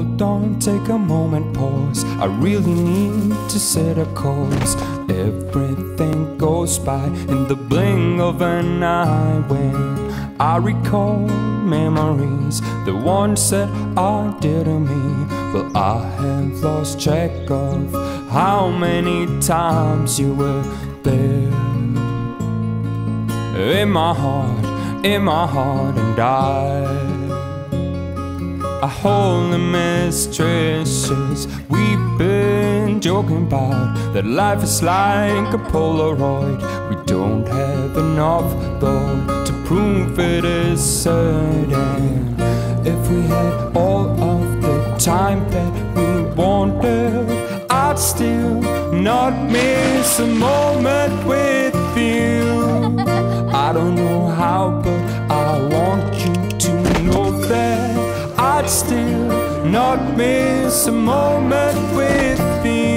Hold on, take a moment, pause. I really need to set a course. Everything goes by in the blink of an eye. When I recall memories, the ones that I did to me, well, I have lost track of how many times you were there. In my heart, and I hold the mistresses. We've been joking about that life is like a Polaroid. We don't have enough though to prove it is certain. If we had all of the time that we wanted, I'd still not miss a moment with you. I don't know how, but I want you to know that I'd still not miss a moment with you.